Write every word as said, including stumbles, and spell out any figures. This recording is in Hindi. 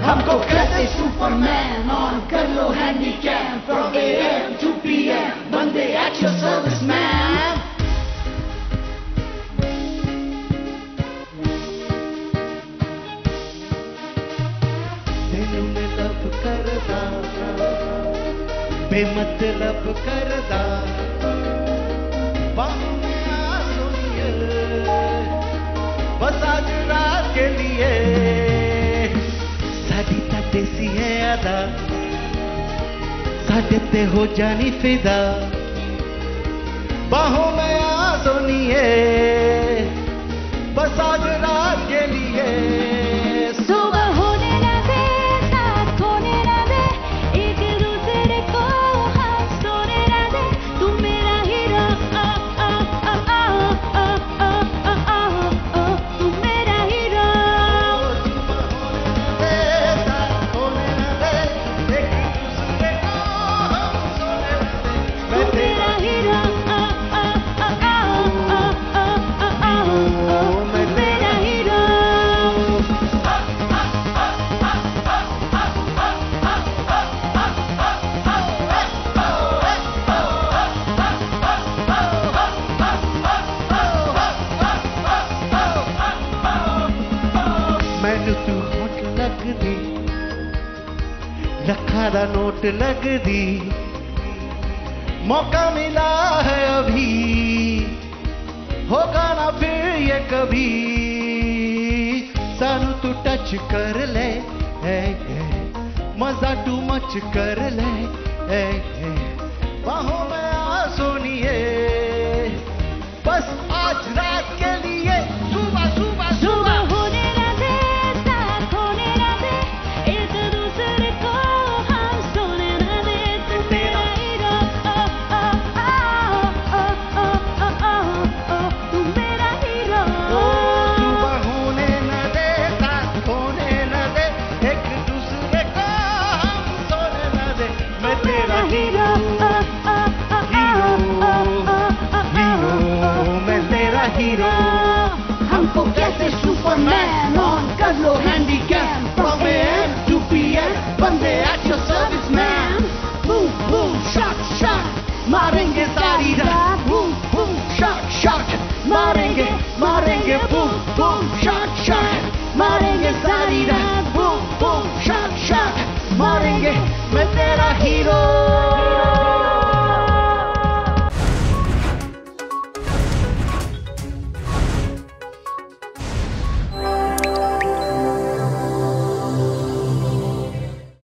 हमको कहते सुपरमैन ऑन कर लो handycam from A M to P M बंदे at your service man तेनू में लब करदा बेमतलब करदा बाहों में आ सोनिए बस आज रात के लिए साडी ता देसी है अदा साडे ते हो जानी फिदा बाहों में आ सोनिए बस आज रात के लिए मैनू तू होट लगदी लखा दा नोट लगदी मौका मिला है अभी होगा ना फिर ये कभी सानू तू टच कर ले ए, ए, मजा टू मच कर ले ए, ए, बाहों में आ सोनिए बस आज रात के लिए सुबह सुबह सुबह हीरो हमको कहते सुपरमैन ऑन कर लो handycam from A M to P M बंदे at your service man boom boom shot shot मारेंगे सारी रात boom boom shot shot मारेंगे मारेंगे boom boom shot shot मारेंगे सारी रात boom boom shot shot मारेंगे मैं तेरा हीरो